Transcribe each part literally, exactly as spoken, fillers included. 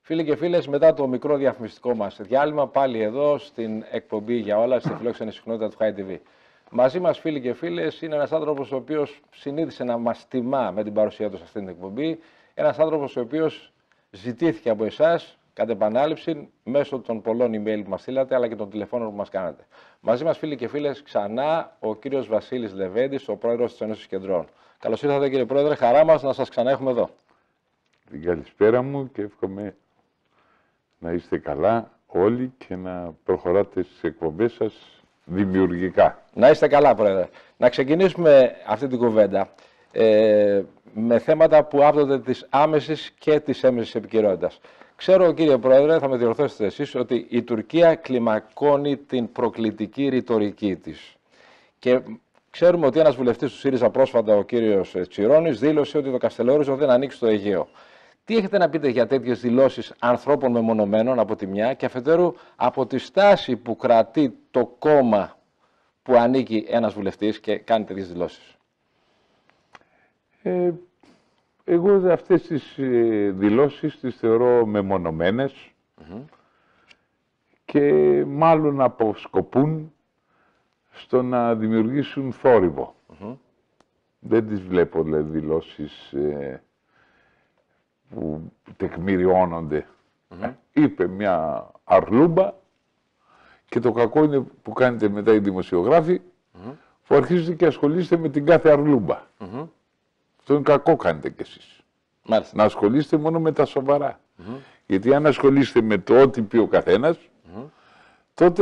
Φίλοι και φίλες, μετά το μικρό διαφημιστικό μας διάλειμμα, πάλι εδώ στην εκπομπή για όλα, στη φιλόξενη συχνότητα του Χάι τι βι. Μαζί μας, φίλοι και φίλες, είναι ένας άνθρωπος ο οποίος συνήθισε να μας τιμά με την παρουσία του σε αυτήν την εκπομπή. Ένας άνθρωπος ο οποίος ζητήθηκε από εσάς κατ' επανάληψη μέσω των πολλών email που μας στείλατε, αλλά και των τηλεφώνων που μας κάνατε. Μαζί μας, φίλοι και φίλες, ξανά ο κύριος Βασίλης Λεβέντης, ο πρόεδρος της Ένωσης Κεντρών. Καλώς ήρθατε, κύριε Πρόεδρε, χαρά μας να σας ξανά έχουμε εδώ. Την καλησπέρα μου και εύχομαι να είστε καλά όλοι και να προχωράτε στις εκπομπές σας δημιουργικά. Να είστε καλά, Πρόεδρε. Να ξεκινήσουμε αυτή την κουβέντα ε, με θέματα που άπτονται της άμεσης και της έμεσης επικαιρότητας. Ξέρω, κύριε Πρόεδρε, θα με διορθώσετε εσείς, ότι η Τουρκία κλιμακώνει την προκλητική ρητορική της. Και ξέρουμε ότι ένας βουλευτής του ΣΥΡΙΖΑ πρόσφατα, ο κύριος Τσιρόνης, δήλωσε ότι το Καστελόριζο δεν ανοίξει στο Αιγαίο. Τι έχετε να πείτε για τέτοιες δηλώσεις ανθρώπων μεμονωμένων από τη μια και αφετέρου από τη στάση που κρατεί το κόμμα που ανήκει ένας βουλευτής και κάνει τέτοιες δηλώσεις? Ε, εγώ αυτές τις ε, δηλώσεις τις θεωρώ μεμονωμένες mm-hmm. και μάλλον αποσκοπούν στο να δημιουργήσουν θόρυβο. Mm-hmm. Δεν τις βλέπω δηλαδή, δηλώσεις ε, που τεκμηριώνονται. Mm-hmm. Είπε μια αρλούμπα και το κακό είναι που κάνετε μετά οι δημοσιογράφοι mm-hmm. που αρχίζετε και ασχολείστε με την κάθε αρλούμπα. Mm-hmm. Αυτό είναι κακό κάνετε κι εσείς. Μάλιστα. Να ασχολείστε μόνο με τα σοβαρά. Mm-hmm. Γιατί αν ασχολείστε με το ό,τι πει ο καθένας, mm-hmm. τότε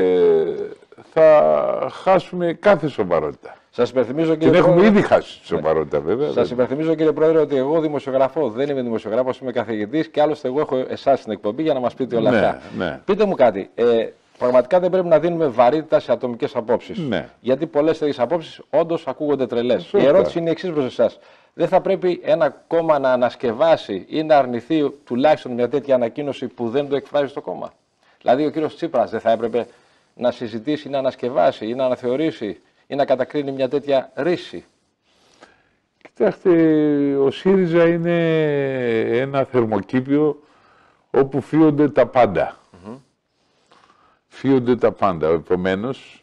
θα χάσουμε κάθε σοβαρότητα. Σας υπενθυμίζω, κύριε Την έχουμε Πρόεδρε... ήδη χάσει τη σοβαρότητα, βέβαια. Σας υπενθυμίζω, κύριε Πρόεδρε, ότι εγώ δημοσιογραφώ. Δεν είμαι δημοσιογράφος, είμαι καθηγητής και άλλωστε εγώ έχω εσάς στην εκπομπή για να μας πείτε όλα ναι, αυτά. Ναι. Πείτε μου κάτι. Ε, πραγματικά δεν πρέπει να δίνουμε βαρύτητα σε ατομικές απόψεις. Ναι. Γιατί πολλές τέτοιες απόψεις όντως ακούγονται τρελές. Η ερώτηση είναι η εξής προς εσάς. Δεν θα πρέπει ένα κόμμα να ανασκευάσει ή να αρνηθεί τουλάχιστον μια τέτοια ανακοίνωση που δεν το εκφράζει στο κόμμα? Δηλαδή, ο κύριος Τσίπρας δεν θα έπρεπε να συζητήσει, να ανασκευάσει ή να αναθεωρήσει ή να κατακρίνει μια τέτοια ρίση? Κοιτάξτε, ο ΣΥΡΙΖΑ είναι ένα θερμοκήπιο όπου φύονται τα πάντα. Mm-hmm. Φύονται τα πάντα. Επομένως,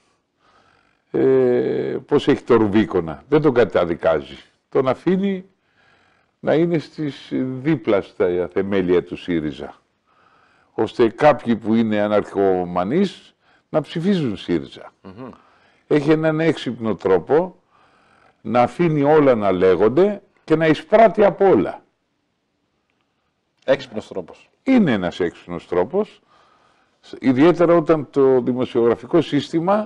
ε, πώς έχει το Ρουβίκονα. Δεν τον καταδικάζει. Τον αφήνει να είναι στις δίπλα στα θεμέλια του ΣΥΡΙΖΑ. Ώστε κάποιοι που είναι αναρχομανείς να ψηφίζουν ΣΥΡΙΖΑ. Mm-hmm. Έχει έναν έξυπνο τρόπο να αφήνει όλα να λέγονται και να εισπράττει από όλα. Έξυπνος τρόπος. Είναι ένας έξυπνος τρόπος, ιδιαίτερα όταν το δημοσιογραφικό σύστημα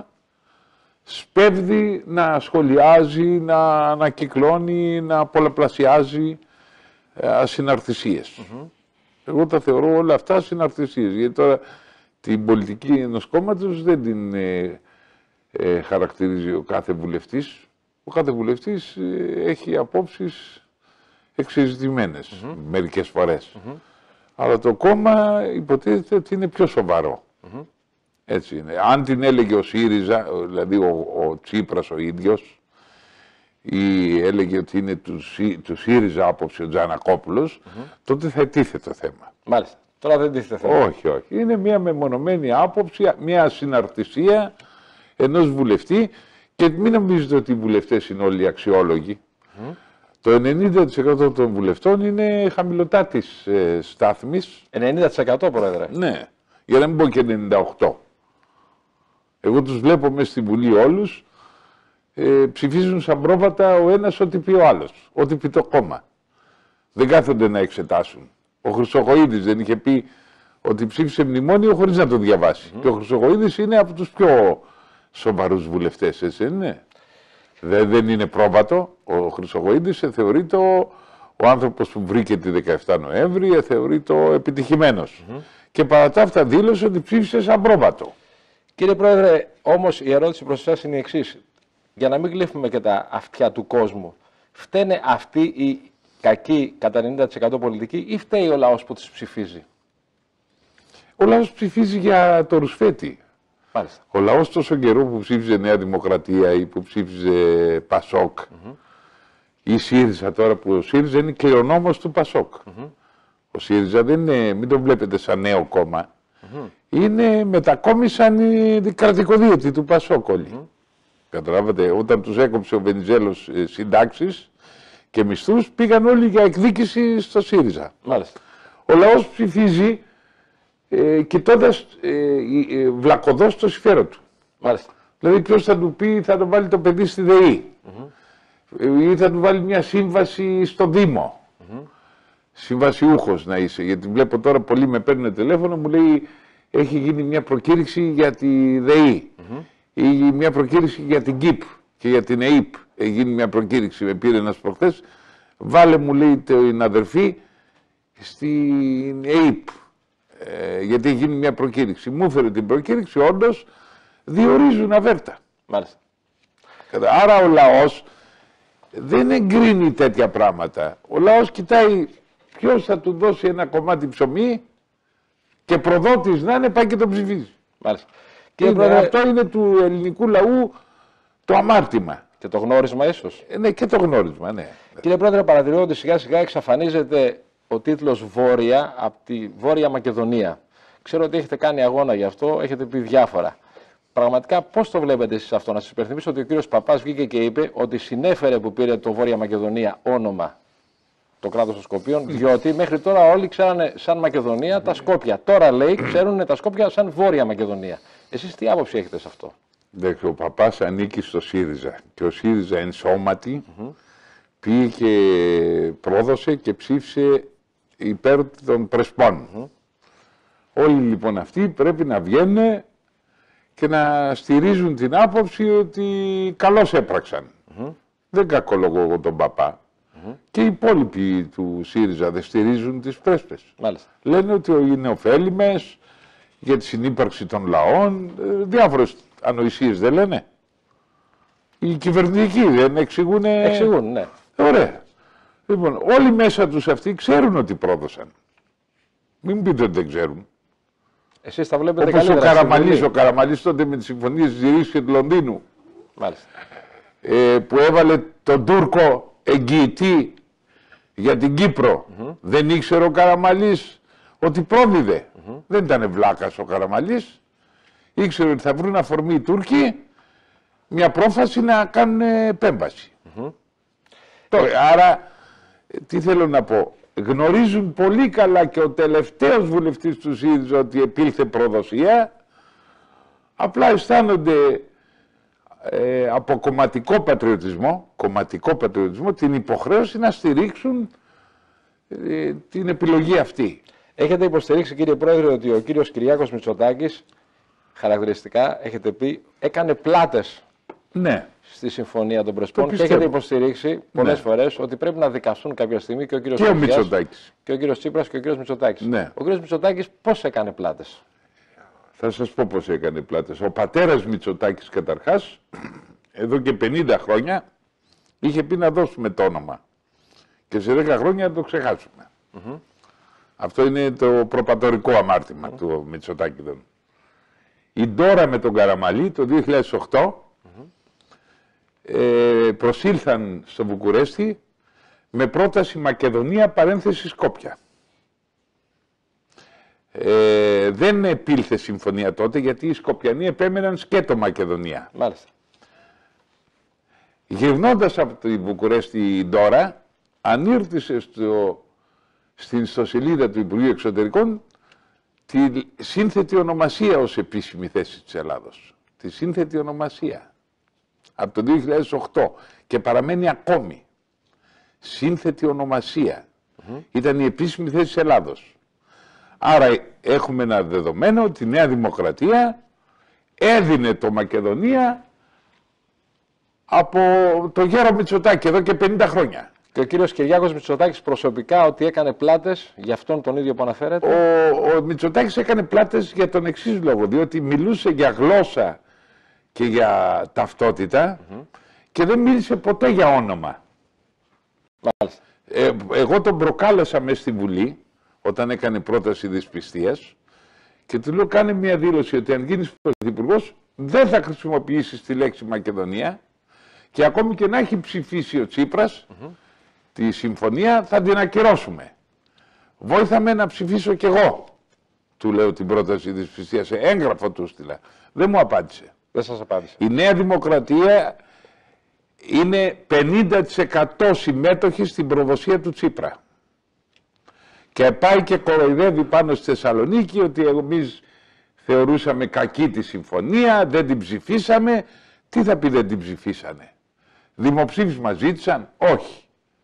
σπέβδει να σχολιάζει, να ανακυκλώνει, να πολλαπλασιάζει ασυναρτησίες. Mm-hmm. Εγώ τα θεωρώ όλα αυτά ασυναρτησίες, γιατί τώρα την πολιτική ενός κόμματος δεν την ε, ε, χαρακτηρίζει ο κάθε βουλευτής. Ο κάθε βουλευτής ε, έχει απόψεις εξεζητημένες mm-hmm. μερικές φορές. Mm-hmm. Αλλά το κόμμα υποτίθεται ότι είναι πιο σοβαρό. Mm-hmm. Έτσι είναι. Αν την έλεγε ο ΣΥΡΙΖΑ, δηλαδή ο, ο Τσίπρας ο ίδιος, ή έλεγε ότι είναι του, του ΣΥΡΙΖΑ άποψη ο Τζανακόπουλος, mm-hmm. τότε θα ετίθε το θέμα. Μάλιστα. Τώρα δεν τίθεται θέμα. Όχι, όχι. Είναι μια μεμονωμένη άποψη, μια συναρτησία ενός βουλευτή και μην νομίζετε ότι οι βουλευτές είναι όλοι αξιόλογοι. Mm. Το ενενήντα τοις εκατό των βουλευτών είναι χαμηλωτάτης ε, στάθμης. ενενήντα τοις εκατό, Πρόεδρε. Ναι, για να μην πω και ενενήντα οκτώ τοις εκατό. Εγώ τους βλέπω μέσα στη Βουλή όλους, ε, ψηφίζουν σαν πρόβατα ο ένας ό,τι πει ο άλλος, ό,τι πει το κόμμα. Δεν κάθονται να εξετάσουν. Ο Χρυσοχοΐδης δεν είχε πει ότι ψήφισε μνημόνιο χωρίς να το διαβάσει. Mm. Και ο Χρυσοχοΐδης είναι από τους πιο σοβαρούς βουλευτές, έτσι δεν είναι? Δεν, δεν είναι πρόβατο. Ο Χρυσοχοΐδης θεωρείται ο, ο άνθρωπος που βρήκε τη δεκαεφτά Νοέμβρη, θεωρείται ο επιτυχημένος. Mm. Και παρά τα αυτά δήλωσε ότι ψήφισε σαν πρόβατο. Κύριε Πρόεδρε, όμως η ερώτηση προς εσάς είναι η εξής. Για να μην γλύφουμε και τα αυτιά του κόσμου, φταίνε αυτοί οι κακοί κατά ενενήντα τοις εκατό πολιτικοί ή φταίει ο λαός που τους ψηφίζει? Ο λαός ψηφίζει για το Ρουσφέτη. Μάλιστα. Ο λαός τόσο καιρό που ψήφιζε Νέα Δημοκρατία ή που ψήφιζε Πασόκ mm-hmm. ή ΣΥΡΙΖΑ τώρα, που ο ΣΥΡΙΖΑ είναι κληρονόμος του Πασόκ. Mm-hmm. Ο ΣΥΡΙΖΑ δεν είναι, μην το βλέπετε σαν νέο κόμμα. Mm-hmm. Είναι μετακόμισαν οι κρατικοδίαιτοι του Πασόκ όλοι. Mm-hmm. Καταλάβατε, όταν τους έκοψε ο Βενιζέλος ε, συντάξεις και μισθούς, πήγαν όλοι για εκδίκηση στο ΣΥΡΙΖΑ. Μάλιστα. Ο λαός ψηφίζει ε, κοιτώντας ε, ε, βλακωδώς το συμφέρον του. Μάλιστα. Δηλαδή ποιος θα του πει θα το βάλει το παιδί στη ΔΕΗ mm-hmm. ή θα του βάλει μια σύμβαση στο Δήμο. Mm-hmm. Συμβασιούχος να είσαι, γιατί βλέπω τώρα πολλοί με παίρνουν τηλέφωνο, μου λέει έχει γίνει μια προκήρυξη για τη ΔΕΗ mm-hmm. ή μια προκήρυξη για την ΚΙΠ και για την ΕΙΠ. Έχει γίνει μια προκήρυξη, με πήρε ένας προχθές, βάλε μου λέει την αδερφή στην ΕΙΠ, ε, γιατί έχει γίνει μια προκήρυξη. Μου έφερε την προκήρυξη, όντως διορίζουν αβέρτα. Μάλιστα. Άρα ο λαός δεν εγκρίνει τέτοια πράγματα. Ο λαός κοιτάει ποιος θα του δώσει ένα κομμάτι ψωμί και προδότης να είναι, πάει και το ψηφίζει. Μάλιστα. Και είναι, αυτό είναι του ελληνικού λαού το αμάρτημα. Και το γνώρισμα ίσως. Ε, ναι, και το γνώρισμα, ναι. Κύριε Πρόεδρε, παρατηρώ ότι σιγά σιγά εξαφανίζεται ο τίτλος Βόρεια από τη Βόρεια Μακεδονία. Ξέρω ότι έχετε κάνει αγώνα γι' αυτό, έχετε πει διάφορα. Πραγματικά πώς το βλέπετε εσείς αυτό? Να σας υπενθυμίσω ότι ο κύριος Παπάς βγήκε και είπε ότι συνέφερε που πήρε το Βόρεια Μακεδονία όνομα το κράτος των Σκοπίων, διότι μέχρι τώρα όλοι ξέρανε σαν Μακεδονία τα Σκόπια. Τώρα λέει ξέρουν τα Σκόπια σαν Βόρεια Μακεδονία. Εσείς τι άποψη έχετε σε αυτό? Δέχτε, ο Παπάς ανήκει στο ΣΥΡΙΖΑ και ο ΣΥΡΙΖΑ εν σώματι mm-hmm. πήγε και πρόδωσε και ψήφισε υπέρ των Πρεσπών. Mm-hmm. Όλοι λοιπόν αυτοί πρέπει να βγαίνουν και να στηρίζουν την άποψη ότι καλώς έπραξαν. Mm-hmm. Δεν κακολογώ εγώ τον Παπά. Mm-hmm. Και οι υπόλοιποι του ΣΥΡΙΖΑ δεν στηρίζουν τις πρέσπες. Μάλιστα. Λένε ότι είναι ωφέλιμες για τη συνύπαρξη των λαών, διάφορες ανοησίες δεν λένε. Οι κυβερνητικοί δεν εξηγούν. Εξηγούν, ναι. Ωραία. Λοιπόν, όλοι μέσα τους αυτοί ξέρουν ότι πρόδωσαν. Μην πείτε ότι δεν ξέρουν. Εσείς τα βλέπετε όπως καλύτερα. Ο Καραμανλής, ο Καραμανλής τότε με τις συμφωνίες της Ζηρής και του Λονδίνου. Μάλιστα. Ε, που έβαλε τον Τούρκο εγγυητή για την Κύπρο. Mm-hmm. Δεν ήξερε ο Καραμανλής ότι πρόδιδε. Mm-hmm. Δεν ήταν βλάκας ο Καραμανλής. Ήξερε ότι θα βρουν αφορμή οι Τούρκοι μια πρόφαση να κάνουν επέμβαση. Mm-hmm. Τώρα, άρα, τι θέλω να πω. Γνωρίζουν πολύ καλά και ο τελευταίος βουλευτής του ΣΥΡΙΖΑ ότι επήλθε προδοσία. Απλά αισθάνονται ε, από κομματικό πατριωτισμό, κομματικό πατριωτισμό την υποχρέωση να στηρίξουν ε, την επιλογή αυτή. Έχετε υποστηρίξει, κύριε Πρόεδρε, ότι ο κύριος Κυριάκος Μητσοτάκης, χαρακτηριστικά, έχετε πει, έκανε πλάτες. Ναι. Στη Συμφωνία των Πρεσπών και έχετε υποστηρίξει πολλές ναι. φορές ότι πρέπει να δικαστούν κάποια στιγμή και ο κύριος και ο Μητσοτάκης και ο κύριος Τσίπρας και ο κύριος Μητσοτάκης. Ναι. Ο κύριος Μητσοτάκης πώς έκανε πλάτες? Θα σας πω πώς έκανε πλάτες. Ο πατέρας Μητσοτάκης καταρχάς, εδώ και πενήντα χρόνια, είχε πει να δώσουμε το όνομα. Και σε δέκα χρόνια να το ξεχάσουμε. Mm-hmm. Αυτό είναι το προπατορικό αμάρτημα mm-hmm. του Μητσοτάκη. Η Ντόρα με τον Καραμανλή το δύο χιλιάδες οκτώ Ε, προσήλθαν στο Βουκουρέστι με πρόταση Μακεδονία παρένθεση Σκόπια. Ε, δεν επήλθε συμφωνία τότε γιατί οι Σκοπιανοί επέμεναν σκέτο Μακεδονία. Μάλιστα. Γυρνώντας από τη Βουκουρέστι η Ντόρα, ανήρτησε στο, στην ιστοσελίδα του Υπουργείου Εξωτερικών τη σύνθετη ονομασία ως επίσημη θέση της Ελλάδος. Τη σύνθετη ονομασία. Από το δύο χιλιάδες οκτώ και παραμένει ακόμη. Σύνθετη ονομασία. Mm-hmm. Ήταν η επίσημη θέση της Ελλάδος. Άρα έχουμε ένα δεδομένο ότι η Νέα Δημοκρατία έδινε το Μακεδονία από το γέρο Μητσοτάκη εδώ και πενήντα χρόνια. Και ο κύριος Κυριάκος Μητσοτάκης προσωπικά ότι έκανε πλάτες για αυτόν τον ίδιο που αναφέρεται? Ο, ο Μητσοτάκης έκανε πλάτες για τον εξής λόγο, διότι μιλούσε για γλώσσα και για ταυτότητα mm-hmm. και δεν μίλησε ποτέ για όνομα. Μάλιστα. Ε, εγώ τον προκάλεσα μέσα στη Βουλή όταν έκανε πρόταση δυσπιστίας και του λέω κάνε μια δήλωση ότι αν γίνεις πρωθυπουργός δεν θα χρησιμοποιήσεις τη λέξη Μακεδονία και ακόμη και να έχει ψηφίσει ο Τσίπρας mm-hmm. τη συμφωνία θα την ακυρώσουμε. Βόηθα με να ψηφίσω κι εγώ. Του λέω την πρόταση της ψηφίας, σε έγγραφο του στείλα. Δεν μου απάντησε. Δεν σας απάντησε. Η Νέα Δημοκρατία είναι πενήντα τοις εκατό συμμέτοχοι στην προδοσία του Τσίπρα. Και πάει και κοροϊδεύει πάνω στη Θεσσαλονίκη ότι εμείς θεωρούσαμε κακή τη συμφωνία, δεν την ψηφίσαμε. Τι θα πει δεν την ψηφίσανε? Δημοψήφισμα ζήτησαν? Όχι.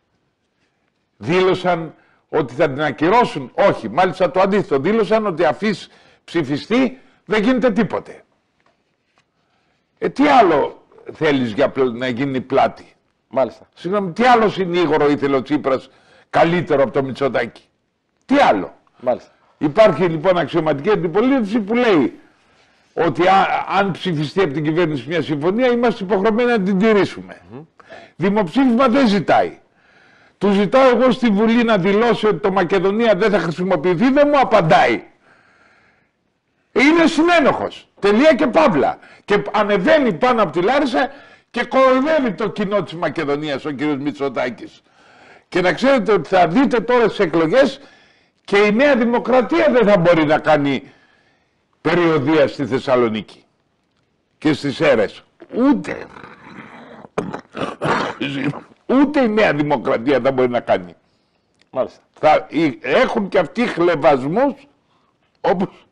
Δήλωσαν ότι θα την ακυρώσουν? Όχι. Μάλιστα το αντίθετο. Δήλωσαν ότι αφής ψηφιστεί δεν γίνεται τίποτε. Ε, τι άλλο θέλεις για να γίνει πλάτη? Μάλιστα. Συγγνώμη, τι άλλο συνήγορο ήθελε ο Τσίπρας καλύτερο από το Μητσοτάκη? Τι άλλο? Μάλιστα. Υπάρχει λοιπόν αξιωματική αντιπολίτευση που λέει ότι α, αν ψηφιστεί από την κυβέρνηση μια συμφωνία είμαστε υποχρεωμένοι να την τηρήσουμε. Mm-hmm. Δημοψήφισμα δεν ζητάει. Του ζητάω εγώ στη Βουλή να δηλώσει ότι το Μακεδονία δεν θα χρησιμοποιηθεί, δεν μου απαντάει. Είναι συνένοχος. Τελεία και παύλα. Και ανεβαίνει πάνω από τη Λάρισα και κοροϊδεύει το κοινό της Μακεδονίας ο κύριος Μητσοτάκης. Και να ξέρετε ότι θα δείτε τώρα στις εκλογές και η Νέα Δημοκρατία δεν θα μπορεί να κάνει περιοδεία στη Θεσσαλονίκη και στις Σέρρες. Ούτε. Ούτε η Νέα Δημοκρατία θα μπορεί να κάνει. Μάλιστα. Θα έχουν και αυτοί χλεβασμούς όπως,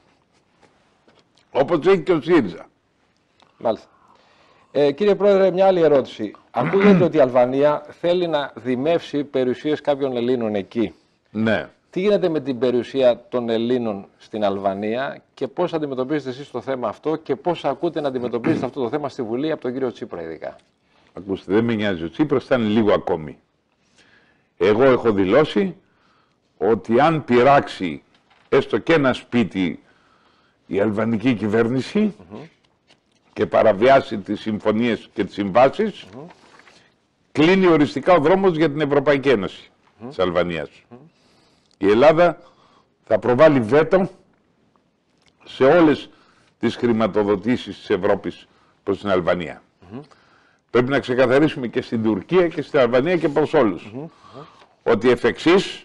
όπως έχει και ο ΣΥΡΙΖΑ. Μάλιστα. Ε, κύριε Πρόεδρε, μια άλλη ερώτηση. Ακούγεται ότι η Αλβανία θέλει να δημεύσει περιουσίες κάποιων Ελλήνων εκεί. Ναι. Τι γίνεται με την περιουσία των Ελλήνων στην Αλβανία και πώς αντιμετωπίζετε εσείς το θέμα αυτό και πώς ακούτε να αντιμετωπίζετε αυτό το θέμα στη Βουλή από τον κύριο Τσίπρα ειδικά? Ακούστε, δεν με νοιάζει ο Τσίπρας, ήταν λίγο ακόμη. Εγώ έχω δηλώσει ότι αν πειράξει έστω και ένα σπίτι η αλβανική κυβέρνηση mm-hmm. και παραβιάσει τις συμφωνίες και τις συμβάσεις, mm-hmm. κλείνει οριστικά ο δρόμος για την Ευρωπαϊκή Ένωση mm-hmm. της Αλβανίας. Mm-hmm. Η Ελλάδα θα προβάλλει βέτο σε όλες τις χρηματοδοτήσεις της Ευρώπης προς την Αλβανία. Mm-hmm. Πρέπει να ξεκαθαρίσουμε και στην Τουρκία και στην Αλβανία και προς όλους mm-hmm. ότι εφ' εξής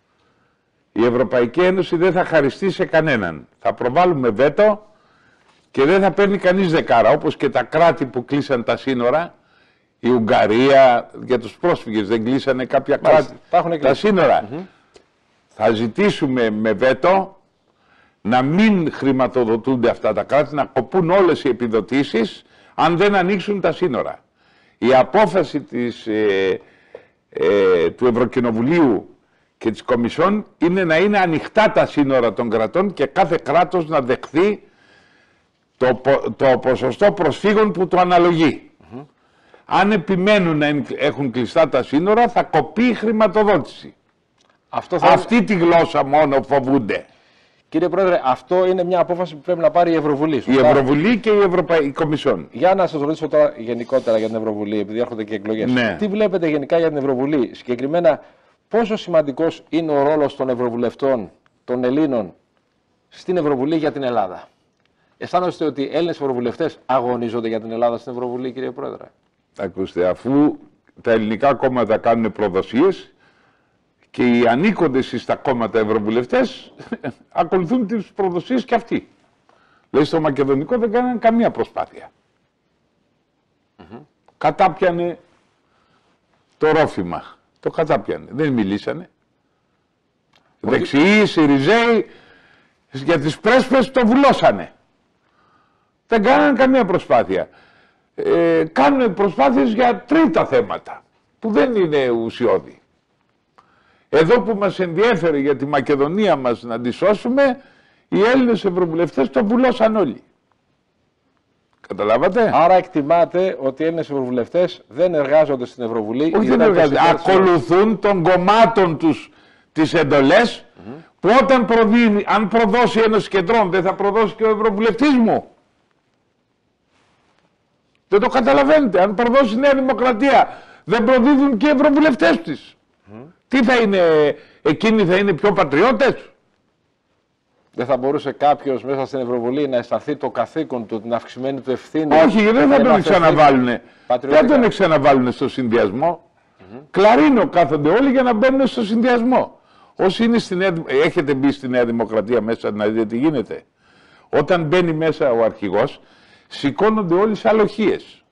η Ευρωπαϊκή Ένωση δεν θα χαριστεί σε κανέναν. Θα προβάλλουμε βέτο και δεν θα παίρνει κανείς δεκάρα, όπως και τα κράτη που κλείσαν τα σύνορα, η Ουγγαρία, για τους πρόσφυγες δεν κλείσανε κάποια κράτη τα, τα σύνορα. Mm-hmm. Θα ζητήσουμε με βέτο να μην χρηματοδοτούνται αυτά τα κράτη, να κοπούν όλες οι επιδοτήσεις αν δεν ανοίξουν τα σύνορα. Η απόφαση της, ε, ε, του Ευρωκοινοβουλίου και της Κομισιόν είναι να είναι ανοιχτά τα σύνορα των κρατών και κάθε κράτος να δεχθεί το, το ποσοστό προσφύγων που του αναλογεί. Mm-hmm. Αν επιμένουν να έχουν κλειστά τα σύνορα θα κοπεί η χρηματοδότηση. Αυτό θα... Αυτή τη γλώσσα μόνο φοβούνται. Κύριε Πρόεδρε, αυτό είναι μια απόφαση που πρέπει να πάρει η Ευρωβουλή. Η Ευρωβουλή και η Ευρωπαϊκή Κομισιόν. Για να σας ρωτήσω τώρα γενικότερα για την Ευρωβουλή, επειδή έρχονται και εκλογές. Ναι. Τι βλέπετε γενικά για την Ευρωβουλή? Συγκεκριμένα, πόσο σημαντικός είναι ο ρόλος των Ευρωβουλευτών, των Ελλήνων, στην Ευρωβουλή για την Ελλάδα? Αισθάνεστε ότι οι Έλληνες Ευρωβουλευτές αγωνίζονται για την Ελλάδα στην Ευρωβουλή, κύριε Πρόεδρε? Ακούστε, αφού τα ελληνικά κόμματα κάνουν προδοσίες και οι ανήκοντες στα κόμματα ευρωβουλευτές ακολουθούν τις προδοσίες και αυτοί. Δηλαδή στο μακεδονικό δεν κάνανε καμία προσπάθεια. Mm-hmm. Κατάπιανε το ρόφημα. Το κατάπιανε. Δεν μιλήσανε. Mm-hmm. Δεξιοί, Συριζέοι, για τις πρέσπες το βουλώσανε. Δεν κάνανε καμία προσπάθεια. Ε, κάνουν προσπάθειες για τρίτα θέματα που δεν είναι ουσιώδη. Εδώ που μας ενδιέφερε για τη Μακεδονία μας να τη σώσουμε, οι Έλληνες ευρωβουλευτές το βουλώσαν όλοι. Καταλάβατε? Άρα εκτιμάτε ότι οι Έλληνες ευρωβουλευτές δεν εργάζονται στην Ευρωβουλή? Όχι, δεν εργάζονται. Ακολουθούν των κομμάτων τους τις εντολές mm-hmm. που όταν προδίνει, αν προδώσει ένας κεντρών, δεν θα προδώσει και ο ευρωβουλευτής μου. Δεν το καταλαβαίνετε. Αν προδώσει η Νέα Δημοκρατία, δεν προδίδουν και οι ευρωβουλευτές της. Mm. Τι θα είναι, εκείνοι θα είναι πιο πατριώτες? Δεν θα μπορούσε κάποιος μέσα στην Ευρωβουλή να αισθανθεί το καθήκον του, την αυξημένη του ευθύνη? Όχι, δεν θα τον ξαναβάλουνε. Δεν τον ξαναβάλουνε στο συνδυασμό. Mm-hmm. Κλαρίνο κάθονται όλοι για να μπαίνουν στο συνδυασμό. Όσοι είναι στη Νέα, έχετε μπει στη Νέα Δημοκρατία μέσα να δείτε τι γίνεται. Όταν μπαίνει μέσα ο αρχηγός, σηκώνονται όλοι σε αλοχίες.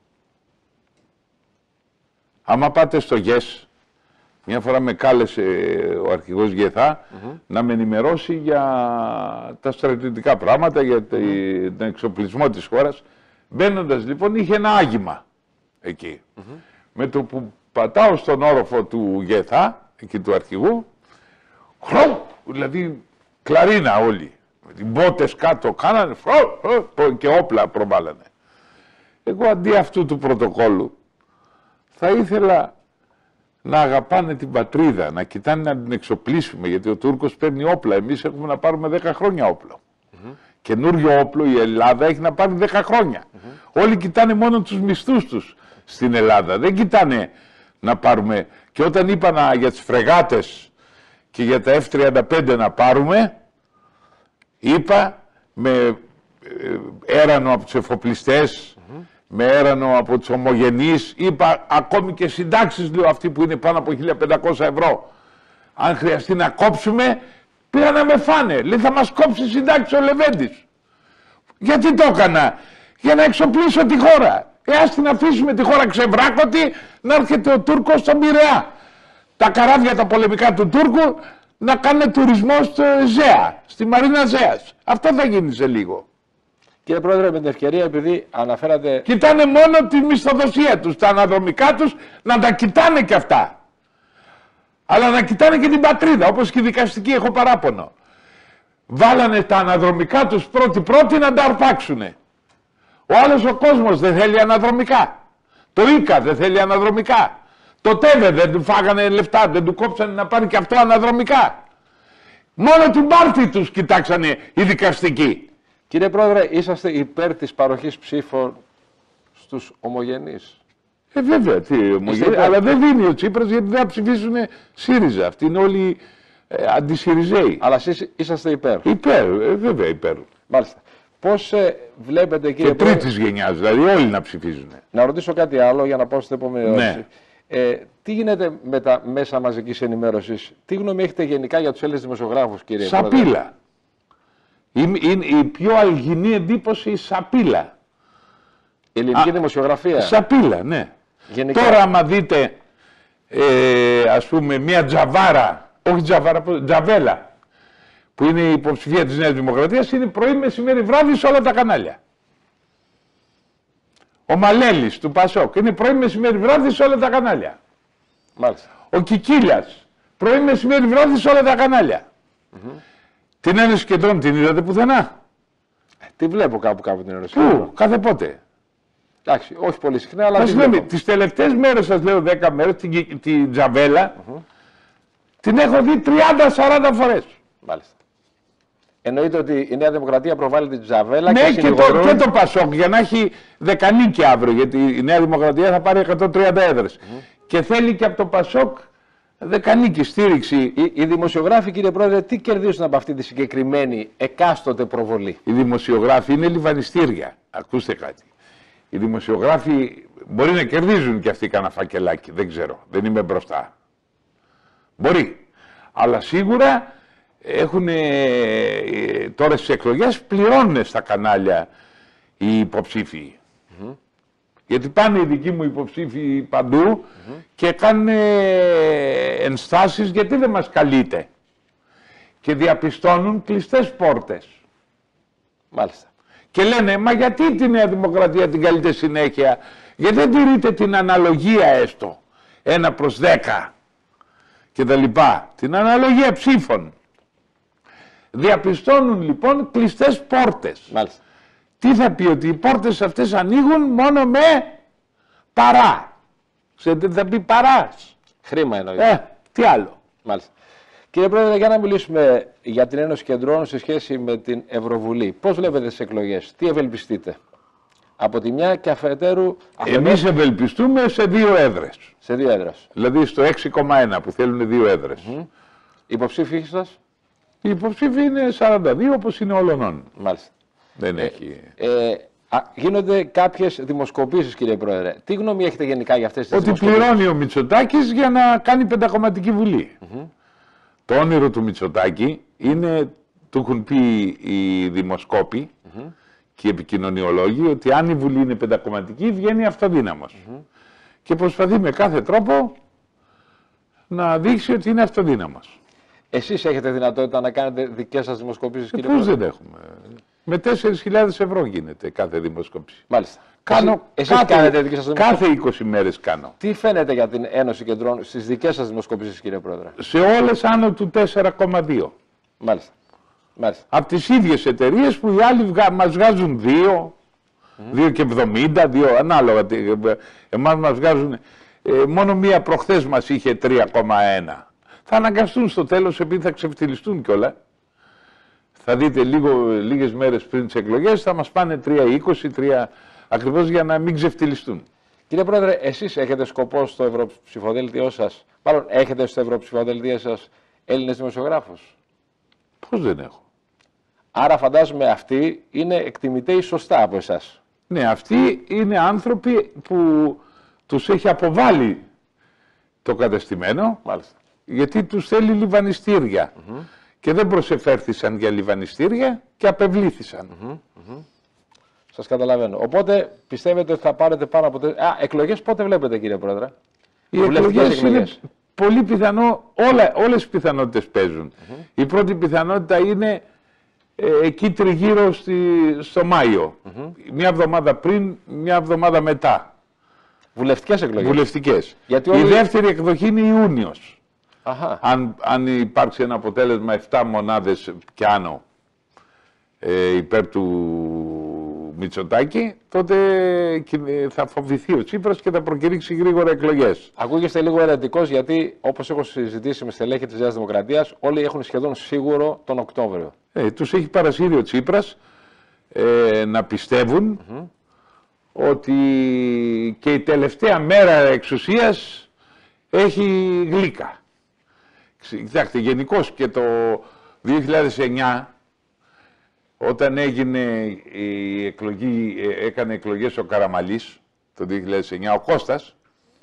Άμα πάτε στο ΓΕΣ, μια φορά με κάλεσε ο αρχηγός ΓΕΘΑ mm-hmm. να με ενημερώσει για τα στρατιωτικά πράγματα, για mm-hmm. τον εξοπλισμό της χώρας. Μπαίνοντας λοιπόν είχε ένα άγημα εκεί. Mm-hmm. Με το που πατάω στον όροφο του ΓΕΘΑ, εκεί του αρχηγού, χρω, δηλαδή κλαρίνα όλοι. Με την μπότες κάτω κάνανε φρο, φρο, και όπλα προβάλλανε. Εγώ αντί αυτού του πρωτοκόλου θα ήθελα να αγαπάνε την πατρίδα, να κοιτάνε να την εξοπλίσουμε, γιατί ο Τούρκος παίρνει όπλα, εμείς έχουμε να πάρουμε δέκα χρόνια όπλο. Mm-hmm. Καινούριο όπλο η Ελλάδα έχει να πάρει δέκα χρόνια. Mm-hmm. Όλοι κοιτάνε μόνο τους μισθούς τους στην Ελλάδα, δεν κοιτάνε να πάρουμε. Και όταν είπα για τις φρεγάτες και για τα εφ τριάντα πέντε να πάρουμε, είπα με έρανο από τους εφοπλιστές, mm-hmm. με έρανο από τους ομογενείς, είπα ακόμη και συντάξεις, λέω, αυτοί που είναι πάνω από χίλια πεντακόσια ευρώ. Αν χρειαστεί να κόψουμε, πήρα να με φάνε. Λέει, θα μας κόψει συντάξεις ο Λεβέντης. Γιατί το έκανα? Για να εξοπλίσω τη χώρα. Ε, ας την αφήσουμε τη χώρα ξεβράκωτη, να έρχεται ο Τούρκος στον Πειραιά. Τα καράβια τα πολεμικά του Τούρκου να κάνουν τουρισμό στο Ζέα, στη Μαρίνα Ζέας. Αυτό θα γίνει σε λίγο. Κύριε Πρόεδρε, με την ευκαιρία, επειδή αναφέρατε... Κοιτάνε μόνο τη μισθοδοσία τους, τα αναδρομικά τους, να τα κοιτάνε κι αυτά. Αλλά να κοιτάνε και την πατρίδα, όπως και οι δικαστικοί, έχω παράπονο. Βάλανε τα αναδρομικά τους πρώτοι-πρώτοι να τα αρπάξουνε. Ο άλλος ο κόσμος δεν θέλει αναδρομικά. Το ΙΚΑ δεν θέλει αναδρομικά. Το ΤΕΒΕ δεν του φάγανε λεφτά, δεν του κόψανε να πάρει και αυτό αναδρομικά. Μόνο την πάρτη τους κοιτάξανε οι δικαστικοί. Κύριε Πρόεδρε, είσαστε υπέρ της παροχής ψήφων στους ομογενείς? Ε, βέβαια, τι ομογενείς, αλλά δεν δίνει ο Τσίπρας γιατί δεν θα ψηφίσουν ΣΥΡΙΖΑ. Αυτοί είναι όλοι ε, αντισυριζέοι. Αλλά εσείς είσαστε υπέρ? Υπέρ, ε, βέβαια υπέρ. Μάλιστα. Πώς ε, βλέπετε, κύριε και Πρόεδρε... τρίτης γενιάς, δηλαδή όλοι να ψηφίζουν. Να ρωτήσω κάτι άλλο για να πάω στην επόμενη ερώτηση. Ναι. Ε, τι γίνεται με τα μέσα μαζικής ενημέρωσης? Τι γνώμη έχετε γενικά για τους Έλληνες δημοσιογράφους, κύριε Πρόεδρε? Σαπίλα. Είναι, είναι η πιο αλγινή εντύπωση η σαπίλα. Η ελληνική Α, δημοσιογραφία. Σαπίλα, ναι. Γενικά. Τώρα άμα δείτε, ε, ας πούμε, μια τζαβάρα, όχι τζαβάρα, τζαβέλα, που είναι η υποψηφία της Νέας Δημοκρατίας, είναι πρωί, μεσημέρι, βράδυ σε όλα τα κανάλια. Ο Μαλέλης του Πασόκ είναι πρωί, μεσημέρι, βράδυ σε όλα τα κανάλια. Μάλιστα. Ο Κικίλιας, πρωί, μεσημέρι, βράδυ σε όλα τα κανάλια. Mm-hmm. Την Ένωση Κεντρών την είδατε πουθενά? Τη βλέπω κάπου κάπου την Ένωση. Πού, κάθε πότε? Εντάξει, όχι πολύ συχνά, αλλά τη βλέπω. Τις τελευταίες μέρες, σας λέω δέκα μέρες, την, την τζαβέλα, mm-hmm. την έχω δει τριάντα σαράντα φορές. Μάλιστα. Εννοείται ότι η Νέα Δημοκρατία προβάλλει την τζαβέλα, ναι, και, και, το, και το Πασόκ για να έχει δεκανίκη αύριο, γιατί η Νέα Δημοκρατία θα πάρει εκατόν τριάντα έδρες. Mm-hmm. Και θέλει και από το Πασόκ δεκανίκη στήριξη. Οι, οι δημοσιογράφοι, κύριε Πρόεδρε, τι κερδίζουν από αυτή τη συγκεκριμένη εκάστοτε προβολή? Οι δημοσιογράφοι είναι λιβανιστήρια. Ακούστε κάτι. Οι δημοσιογράφοι μπορεί να κερδίζουν και αυτοί κανένα φακελάκι. Δεν ξέρω. Δεν είμαι μπροστά. Μπορεί. Αλλά σίγουρα έχουν ε, τώρα στις εκλογές πληρώνουν στα κανάλια οι υποψήφοι. Mm-hmm. Γιατί πάνε οι δικοί μου υποψήφοι παντού mm-hmm. και κάνουν ενστάσεις γιατί δεν μας καλείτε. Και διαπιστώνουν κλειστές πόρτες. Μάλιστα. Και λένε, μα γιατί τη Νέα Δημοκρατία την καλείτε συνέχεια? Γιατί δεν τηρείτε την αναλογία έστω, ένα προς δέκα και τα λοιπά. Την αναλογία ψήφων. Διαπιστώνουν λοιπόν κλειστές πόρτες. Μάλιστα. Τι θα πει? Ότι οι πόρτες αυτές ανοίγουν μόνο με παρά. Ξέρετε τι θα πει παράς? Χρήμα εννοείται. Ε, τι άλλο. Μάλιστα. Κύριε Πρόεδρε, για να μιλήσουμε για την Ένωση Κεντρών σε σχέση με την Ευρωβουλή. Πώς βλέπετε τις εκλογές, τι ευελπιστείτε? Από τη μια και αφετέρου... Εμείς ευελπιστούμε σε δύο έδρες. Σε δύο έδρες. Δηλαδή στο έξι κόμμα ένα που θέλουν δύο έδρες. Mm-hmm. Υποψήφοι σας? Οι υποψήφοι είναι σαράντα δύο όπως είναι όλων. Μάλιστα. Δεν ε, έχει... Ε, α, γίνονται κάποιες δημοσκοπήσεις, κύριε Πρόεδρε. Τι γνώμη έχετε γενικά για αυτές τις Ότι δημοσκοπήσεις? πληρώνει ο Μητσοτάκης για να κάνει πεντακομματική βουλή. Mm-hmm. Το όνειρο του Μητσοτάκη είναι, του έχουν πει οι δημοσκόποι mm-hmm. και οι επικοινωνιολόγοι, ότι αν η Βουλή είναι πεντακομματική, βγαίνει αυτοδύναμος. Mm-hmm. Και προσπαθεί με κάθε τρόπο να δείξει ότι είναι αυτοδύναμος. Εσείς έχετε δυνατότητα να κάνετε δικές σας δημοσκοπήσεις, ε, κύριε Πώς Πρόεδρε? δεν έχουμε. Με τέσσερις χιλιάδες ευρώ γίνεται κάθε δημοσκόπηση. Μάλιστα. Κάνω, εσείς κάθε, κάνετε δικές σας δημοσκοπήσεις? Κάθε είκοσι μέρες κάνω. Τι φαίνεται για την Ένωση Κεντρών στις δικές σας δημοσκοπήσεις, κύριε Πρόεδρε? Σε όλες άνω του τέσσερα κόμμα δύο. Μάλιστα. Μάλιστα. Από τις ίδιες εταιρείες που οι άλλοι βγα... μας βγάζουν δύο, mm. δύο και εβδομήντα, δύο, ανάλογα. Εμάς μας βγάζουν, ε, μόνο μία προχθές μας είχε τρία κόμμα ένα. Θα αναγκαστούν στο τέλος, επειδή θα ξεφτυλιστούν κιόλα. Θα δείτε λίγο, λίγες μέρες πριν τις εκλογές θα μας πάνε τρία είκοσι, τρία, ακριβώς για να μην ξεφτυλιστούν. Κύριε Πρόεδρε, εσείς έχετε σκοπό στο ευρωψηφοδέλτιό σας, μάλλον έχετε στο ευρωψηφοδέλτιό σας Έλληνες δημοσιογράφους? Πώς δεν έχω. Άρα φαντάζομαι αυτοί είναι εκτιμητέοι σωστά από εσάς. Ναι, αυτοί είναι άνθρωποι που τους έχει αποβάλει το κατεστημένο. Μάλιστα. Γιατί τους θέλει λιβανιστήρια. Mm-hmm. Και δεν προσεφέρθησαν για λιβανιστήρια και απευλήθησαν. Mm-hmm. Mm-hmm. Σας καταλαβαίνω. Οπότε πιστεύετε ότι θα πάρετε πάνω από... Α, εκλογές πότε βλέπετε, κύριε Πρόεδρε? Οι εκλογές είναι πολύ πιθανό, όλα, όλες οι πιθανότητες παίζουν. Mm-hmm. Η πρώτη πιθανότητα είναι ε, εκεί τριγύρω στη, στο Μάιο. Mm-hmm. Μια εβδομάδα πριν, μια εβδομάδα μετά. Βουλευτικές εκλογές. Βουλευτικές. Γιατί η όλοι... δεύτερη εκδοχή είναι Ιούνιος. Αχα. Αν, αν υπάρξει ένα αποτέλεσμα επτά μονάδες κι άνω ε, υπέρ του Μητσοτάκη, τότε θα φοβηθεί ο Τσίπρας και θα προκηρύξει γρήγορα εκλογές. Ακούγεστε λίγο ερετικός, γιατί όπως έχω συζητήσει με στελέχη της Νέας Δημοκρατίας, όλοι έχουν σχεδόν σίγουρο τον Οκτώβριο. Ε, τους έχει παρασύρει ο Τσίπρας ε, να πιστεύουν mm-hmm. ότι και η τελευταία μέρα εξουσίας έχει γλύκα. Κοιτάξτε, γενικώς και το δύο χιλιάδες εννιά, όταν έγινε η εκλογή, έκανε εκλογές ο Καραμαλής, το δύο χιλιάδες εννιά, ο Κώστας,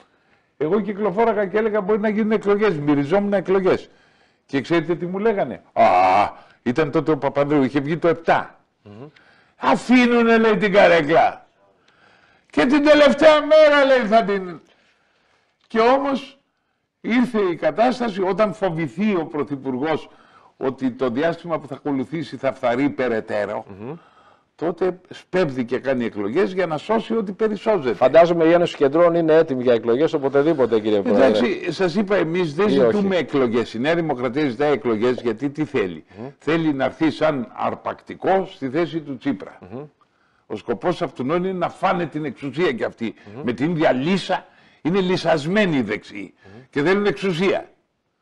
εγώ κυκλοφόραγα και έλεγα μπορεί να γίνουν εκλογές, μυριζόμουν εκλογές. Και ξέρετε τι μου λέγανε? Α, ήταν τότε ο Παπανδρέου, είχε βγει το επτά. Mm-hmm. Αφήνουνε, λέει, την καρέκλα. Και την τελευταία μέρα, λέει, θα την... Και όμως ήρθε η κατάσταση όταν φοβηθεί ο Πρωθυπουργός ότι το διάστημα που θα ακολουθήσει θα φθαρεί περαιτέρω, mm-hmm. τότε σπέβδει και κάνει εκλογές για να σώσει ό,τι περισσόζεται. Φαντάζομαι η Ένωση Κεντρών είναι έτοιμη για εκλογές οποτεδήποτε, κύριε Πρόεδρε. Εντάξει, σας είπα, εμείς δεν ζητούμε εκλογές. Η Νέα Δημοκρατία ζητάει εκλογές γιατί τι θέλει? Mm-hmm. Θέλει να έρθει σαν αρπακτικό στη θέση του Τσίπρα. Mm-hmm. Ο σκοπός αυτού είναι να φάνε την εξουσία κι αυτοί. Mm-hmm. Με την ίδια λύσα. Είναι λυσασμένοι οι δεξιοί mm-hmm. και θέλουν εξουσία.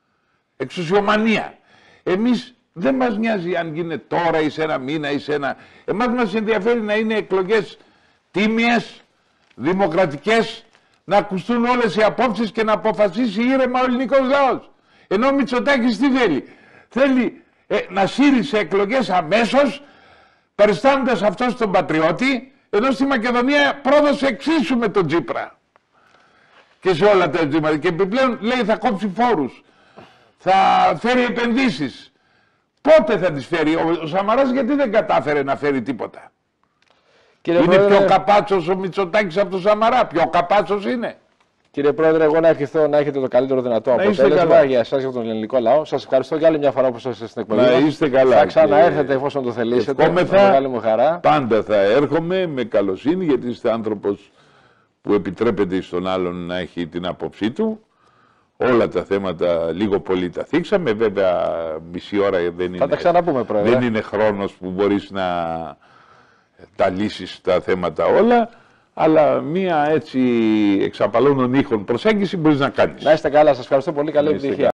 Εξουσιομανία. Εμείς δεν μας νοιάζει αν γίνεται τώρα ή σε ένα μήνα ή σε ένα... Εμάς μας ενδιαφέρει να είναι εκλογές τίμιες, δημοκρατικές, να ακουστούν όλες οι απόψεις και να αποφασίσει ήρεμα ο ελληνικός λαός. Ενώ ο Μητσοτάκης τι θέλει? Θέλει ε, να σύρει σε εκλογές αμέσως, παριστάνοντας αυτός τον πατριώτη, ενώ στη Μακεδονία πρόδωσε εξίσου με τον Τσίπρα. Και σε όλα τα ζητήματα. Και επιπλέον λέει θα κόψει φόρους, θα φέρει επενδύσεις. Πότε θα τις φέρει? Ο, ο Σαμαράς γιατί δεν κατάφερε να φέρει τίποτα? Κύριε είναι Πρόεδρε... πιο καπάτσος ο Μητσοτάκης από τον Σαμαρά? Πιο καπάτσος είναι? Κύριε Πρόεδρε, εγώ να ευχηθώ να έχετε το καλύτερο δυνατό να αποτέλεσμα για εσάς και τον ελληνικό λαό. Σας ευχαριστώ για άλλη μια φορά που είσαστε στην εκπομπή. Να είστε καλά. Θα ξαναέρθετε εφόσον το θελήσετε. Με μεγάλη μου χαρά. Πάντα θα έρχομαι με καλοσύνη, γιατί είστε άνθρωπος που επιτρέπεται στον άλλον να έχει την άποψή του. Όλα τα θέματα λίγο πολύ τα θίξαμε. Βέβαια, μισή ώρα δεν είναι, θα τα ξαναπούμε, Πρόεδρε. Δεν είναι χρόνος που μπορείς να τα λύσεις τα θέματα όλα. Αλλά μία έτσι εξαπαλώνων ήχων προσέγγιση μπορείς να κάνεις. Να είστε καλά, σας ευχαριστώ πολύ. Καλή επιτυχία.